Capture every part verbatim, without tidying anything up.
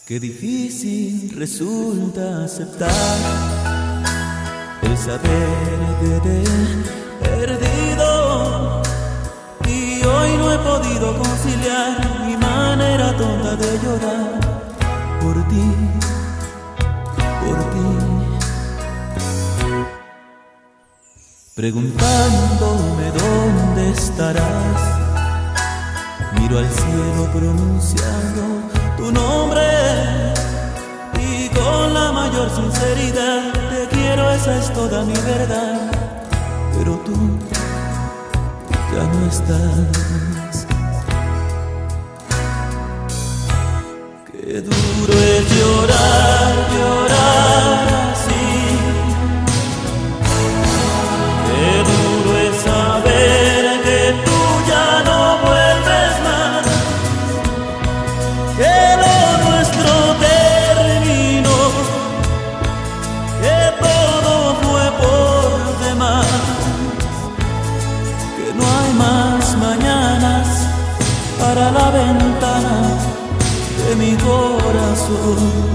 Qué difícil resulta aceptar el saber que te he perdido, y hoy no he podido conciliar mi manera tonta de llorar por ti, por ti. Preguntándome dónde estarás, miro al cielo pronunciando tu nombre, y con la mayor sinceridad te quiero, esa es toda mi verdad. Pero tú ya no estás. Qué duro es llorar, llorar así. Qué duro es saber que tú ya no vuelves más, que lo nuestro terminó, que todo fue por demás, que no hay más mañanas para la ventana de mi corazón.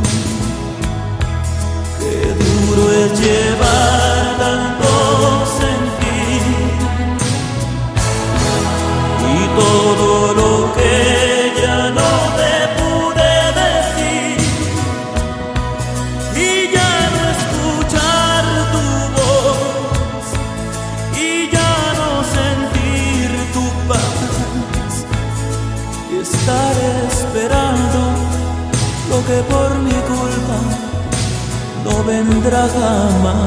Qué duro es llevar tanto sentir y todo lo que ya no te pude decir, y ya no escuchar tu voz, y ya no sentir tu paz, y estar esperando lo que por mi culpa no vendrá jamás.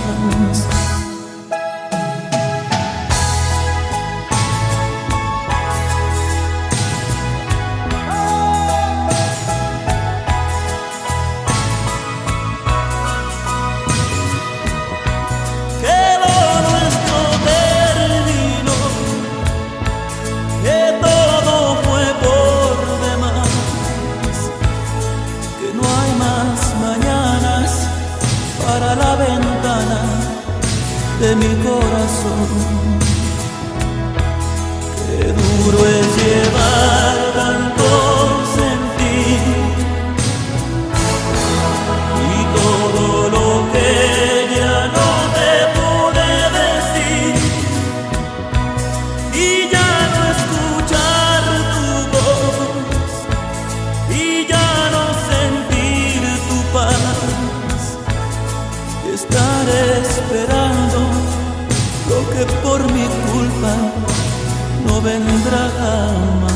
De mi corazón, qué duro es llevar tanto sentir y todo lo que ya no te pude decir, y ya no escuchar tu voz, y ya no sentir tu paz, y estar esperando lo que por mi culpa no vendrá jamás.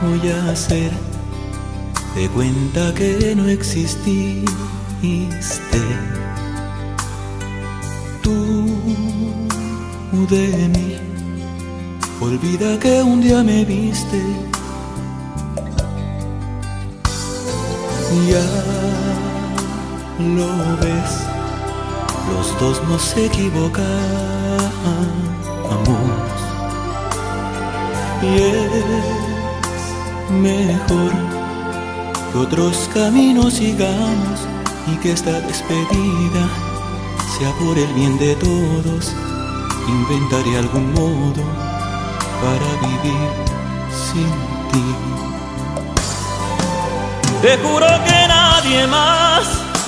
voy a hacer de cuenta que no exististe. Tú de mí, olvida que un día me viste. Ya lo ves, los dos nos equivocamos y es mejor que otros caminos sigamos y que esta despedida sea por el bien de todos. Inventaré algún modo para vivir sin ti. Te juro que nadie más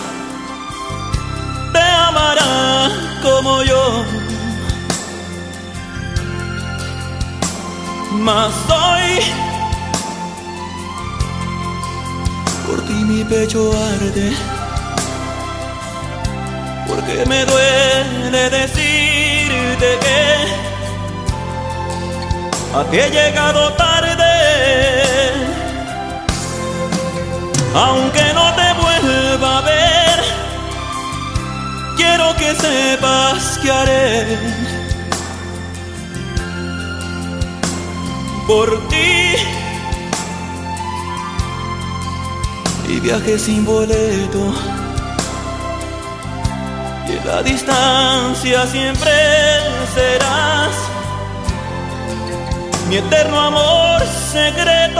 te amará como yo, mas hoy por ti mi pecho arde, porque me duele decirte que a ti he llegado tarde. Aunque no te vuelva a ver, quiero que sepas que haré por ti. Y viaje sin boleto, y en la distancia siempre serás mi eterno amor secreto.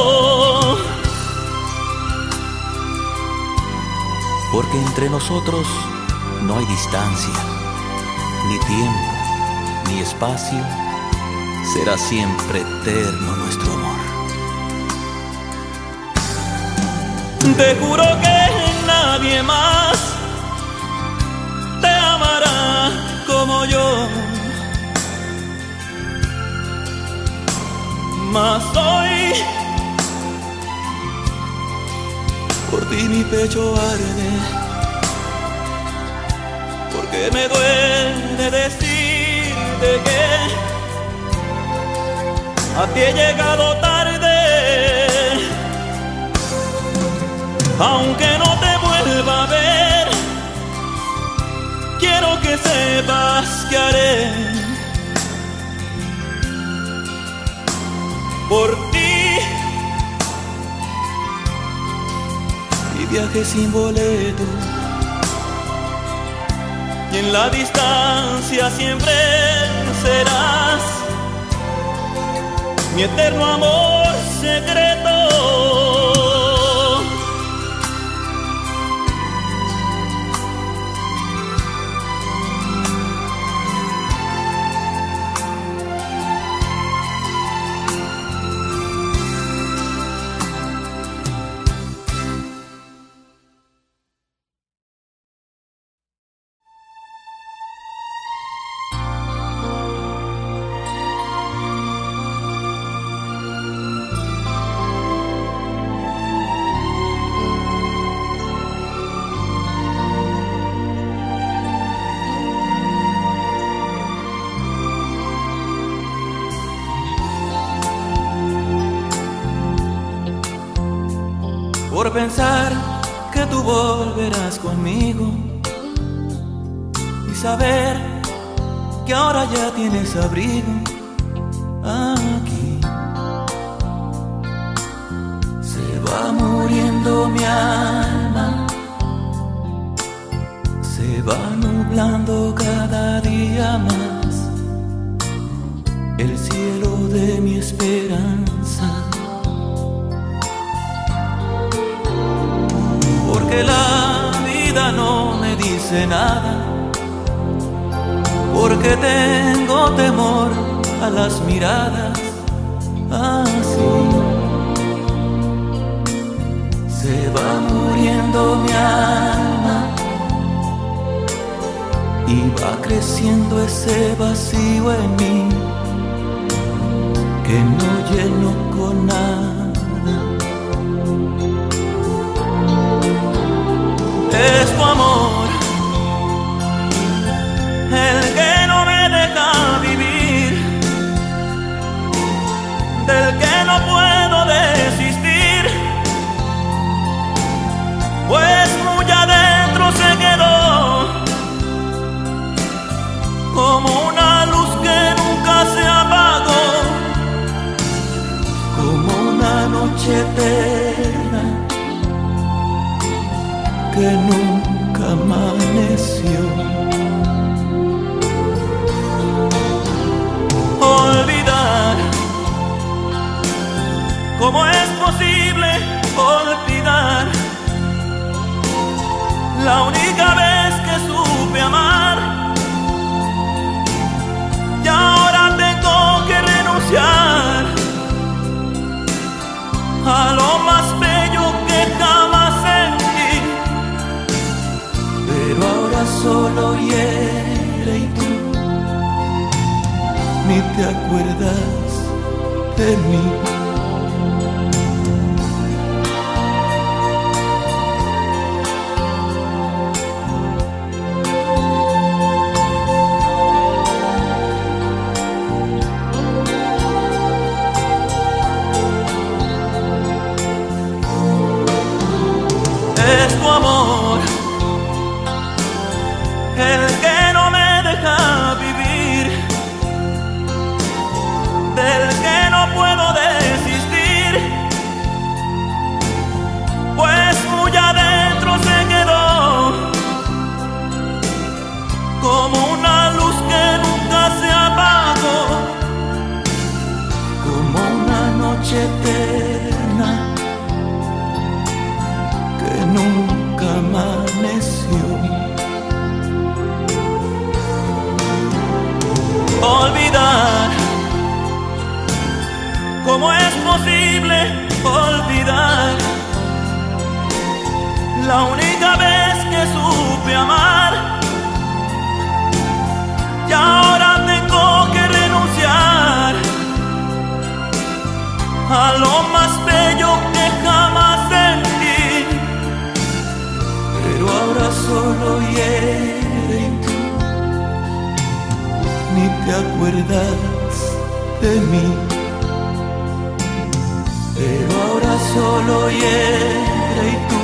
porque entre nosotros no hay distancia, ni tiempo, ni espacio. Será siempre eterno nuestro amor. Te juro que nadie más te amará como yo, mas hoy por ti mi pecho arde, porque me duele decirte que a ti he llegado tarde. Aunque no te vuelva a ver, quiero que sepas que haré por ti. Y viaje sin boleto, y en la distancia siempre serás mi eterno amor secreto. por pensar que tú volverás conmigo y saber que ahora ya tienes abrigo aquí. Se va muriendo mi alma, se va nublando cada día más el cielo de mi esperanza. Porque la vida no me dice nada, porque tengo temor a las miradas así. Se va muriendo mi alma y va creciendo ese vacío en mí que no lleno con nada. Es tu amor el que no me deja vivir, del que no puedo dejar noche eterna que nunca amaneció. Olvidar, ¿cómo es posible olvidar la única vez que supe amar? Y ahora tengo que renunciar a lo más bello que jamás sentí, pero ahora solo hiere y tú ni te acuerdas de mí. Es tu amor el que no me deja vivir, del que no puedo desistir, pues muy adentro se quedó como una luz que nunca se apagó, como una noche eterna que nunca amaneció. Olvidar, ¿cómo es posible olvidar la única vez que supe amar? Y ahora tengo que renunciar a lo más bello que jamás sentí, pero ahora solo hiere y tú ni te acuerdas de mí, pero ahora solo hiere y tú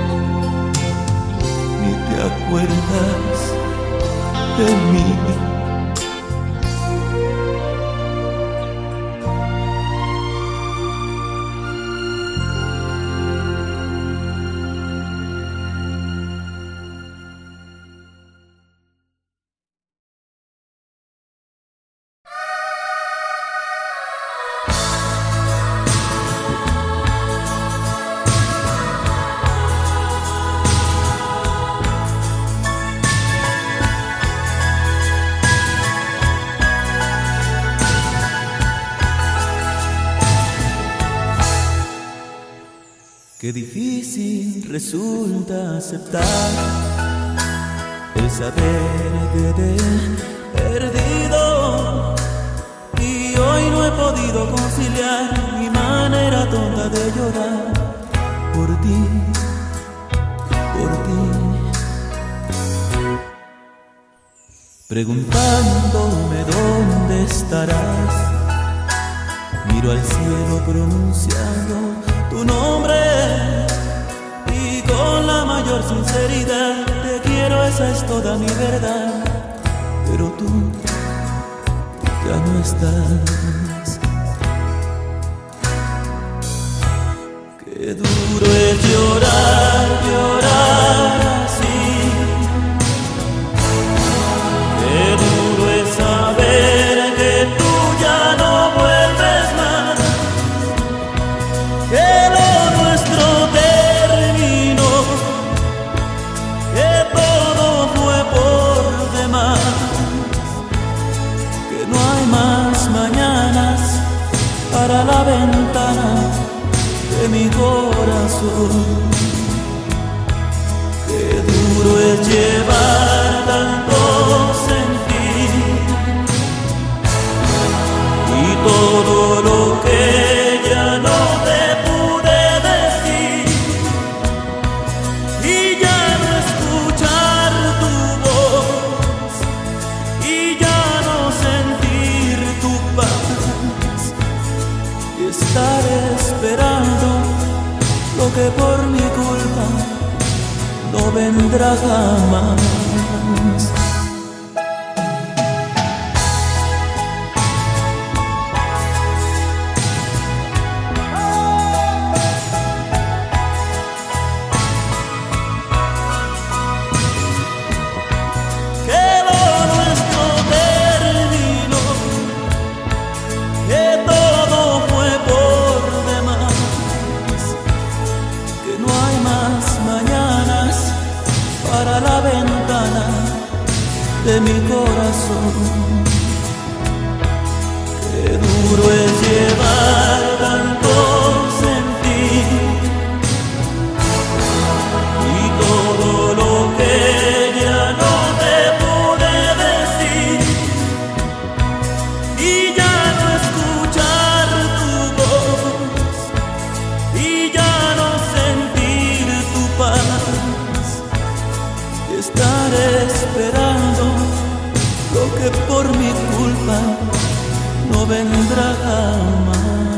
ni te acuerdas de mí. Qué difícil resulta aceptar el saber que te he perdido, y hoy no he podido conciliar mi manera tonta de llorar por ti, por ti. Preguntándome dónde estarás, miro al cielo pronunciando tu nombre y con la mayor sinceridad te quiero, esa es toda mi verdad, pero tú ya no estás. Qué duro es llorar, llorar así, qué duro es saber que tú ya no vuelves más, que lo nuestro terminó, que todo fue por demás, que no hay más mañanas para la ventana de mi corazón. Qué duro es llevar tanto sentir y todo lo que ya no te pude decir, y ya no escuchar tu voz, y ya no sentir tu paz, y estar esperando lo que por mi culpa no vendrá jamás. hermana de mi corazón. Qué duro es llevar tanto sentir y todo lo que ya no te pude decir, y ya no escuchar tu voz, y ya no sentir tu paz, y estar esperando lo que por mi culpa no vendrá jamás.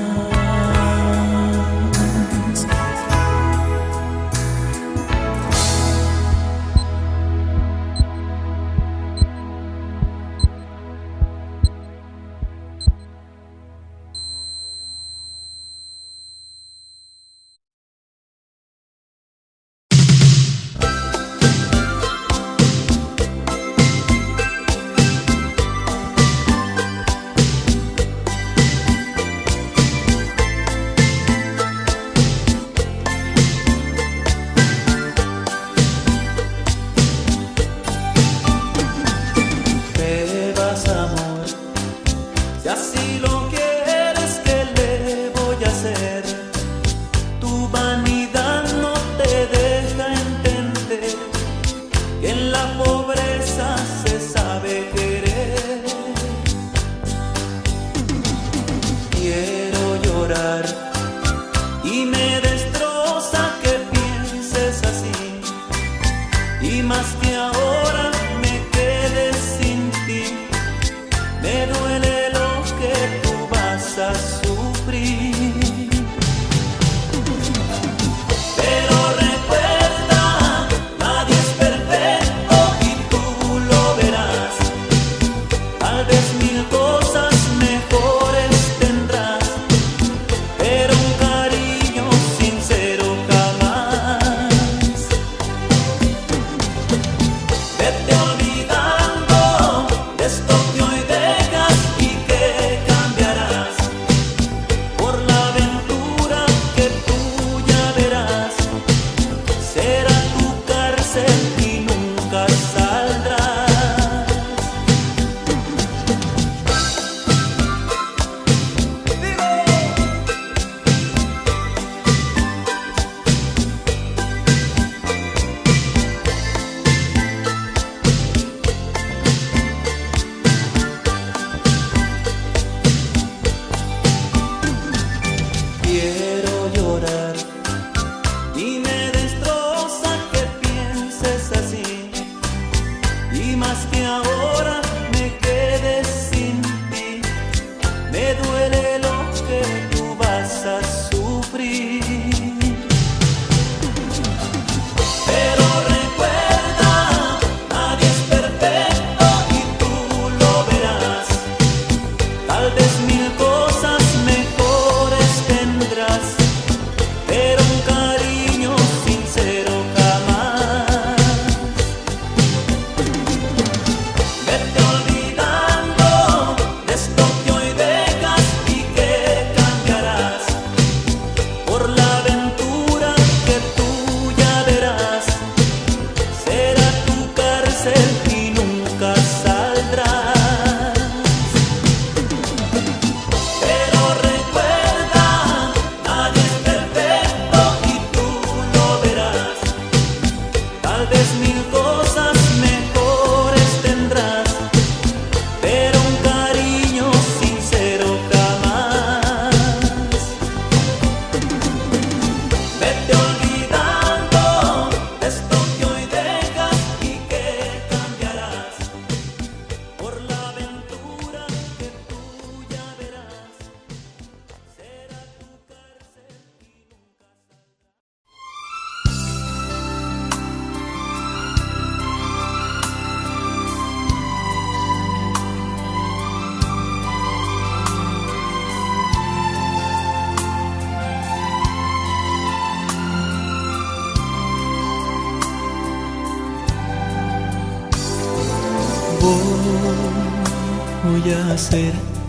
Voy a hacer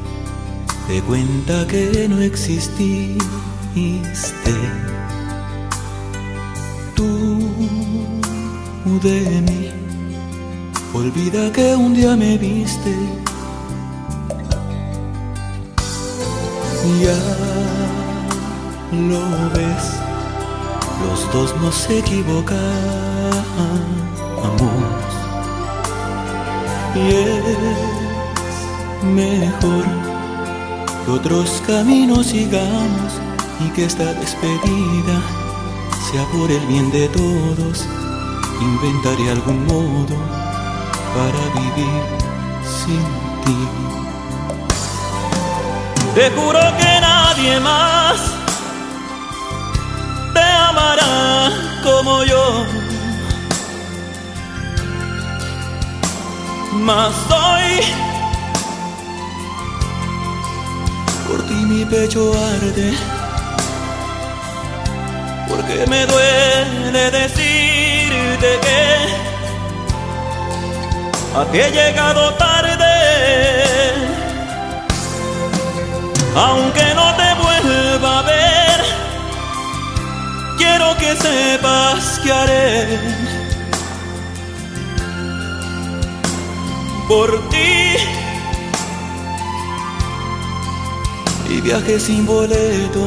de cuenta que no exististe. Tú de mí Olvida que un día me viste. Ya lo ves, los dos nos equivocamos. Y es mejor que otros caminos sigamos y que esta despedida sea por el bien de todos. Inventaré algún modo para vivir sin ti. Te juro que nadie más te amará como yo, mas hoy por ti mi pecho arde, porque me duele decirte que a ti he llegado tarde. Aunque no te vuelva a ver, quiero que sepas que haré por ti. Y viaje sin boleto,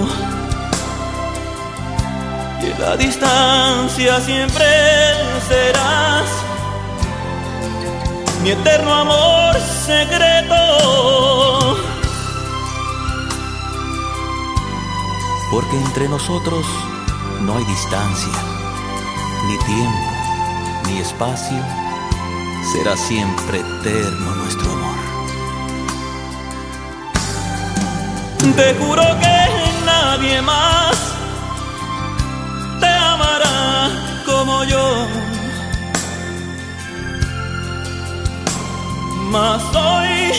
y en la distancia siempre serás mi eterno amor secreto. porque entre nosotros no hay distancia, ni tiempo, ni espacio. Será siempre eterno nuestro amor. Te juro que nadie más te amará como yo, mas hoy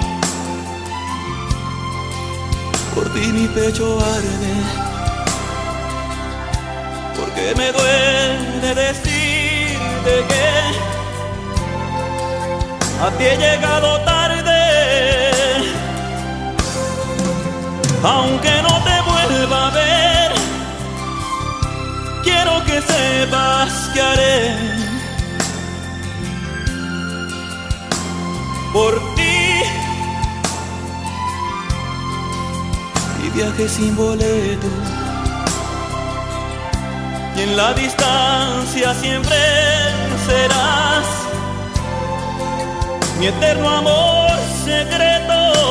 por ti mi pecho arde, porque me duele decirte que a ti he llegado tarde. Aunque no te vuelva a ver, quiero que sepas que haré por ti. Y viaje sin boleto, y en la distancia siempre serás mi eterno amor secreto.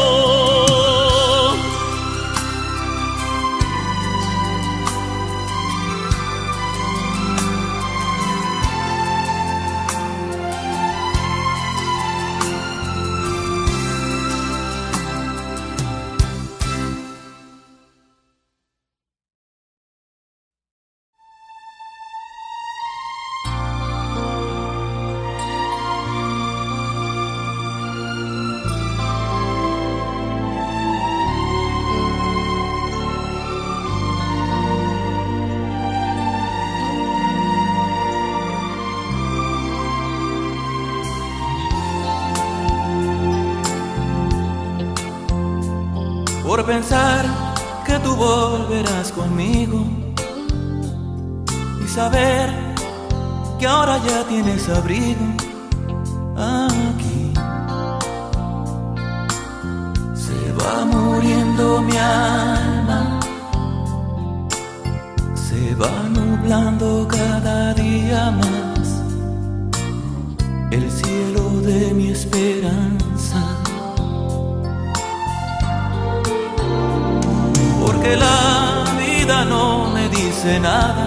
por pensar que tú volverás conmigo y saber que ahora ya tienes abrigo aquí. Se va muriendo mi alma, se va nublando cada día más el cielo de mi esperanza. Porque la vida no me dice nada,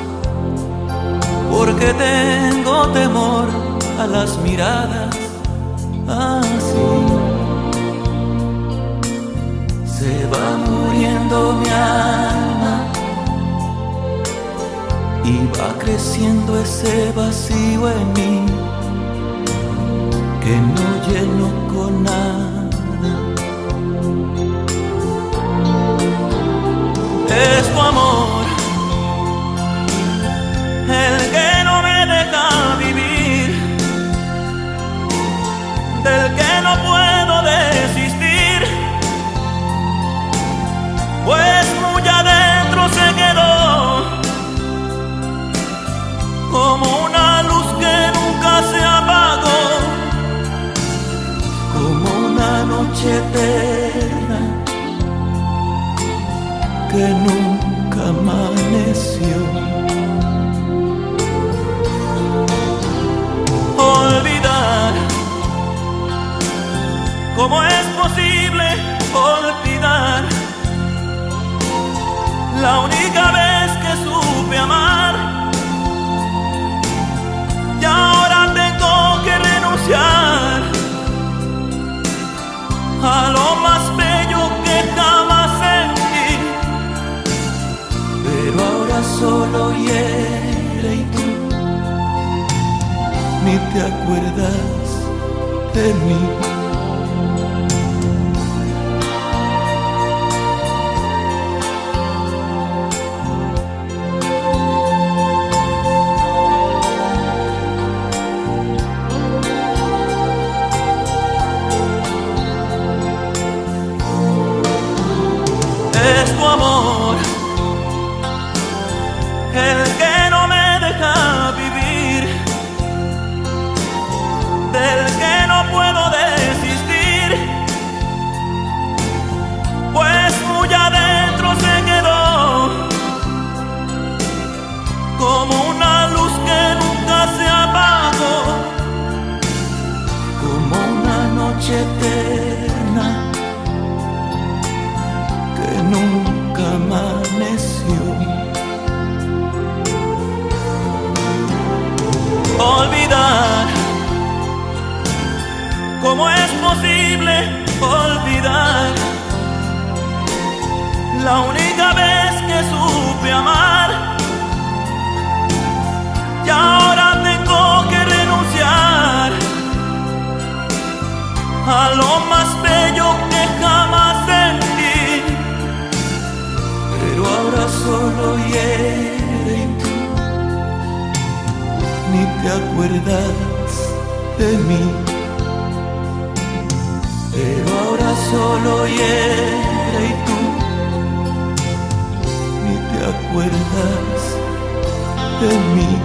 porque tengo temor a las miradas así. Se va muriendo mi alma y va creciendo ese vacío en mí que no lleno con nada. Es tu amor el que no me deja vivir, del que no puedo desistir, pues muy adentro se quedó como una luz que nunca se apagó. ahora solo hiere y tú ni te acuerdas de mí. Es tu amor el que no me deja vivir, del que no puedo desistir, pues muy adentro se quedó como una luz que nunca se apagó, como una noche eterna que nunca amaneció. Olvidar, ¿cómo es posible olvidar la única vez que supe amar? Y ahora tengo que renunciar a lo más bello que jamás sentí, pero ahora solo hiere y tú ni te acuerdas de mí, pero ahora solo hiere y tú ni te acuerdas de mí.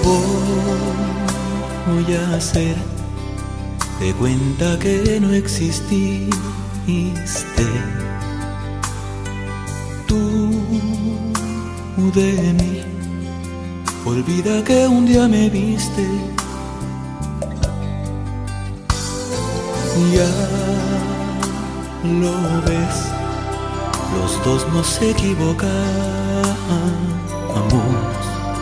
voy a hacer de cuenta que no exististe. Tú de mí, olvida que un día me viste. Ya lo ves, los dos nos equivocamos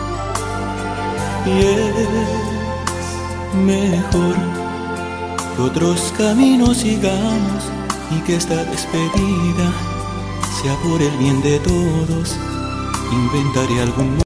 y es mejor que otros caminos sigamos y que esta despedida sea por el bien de todos. Inventaré algún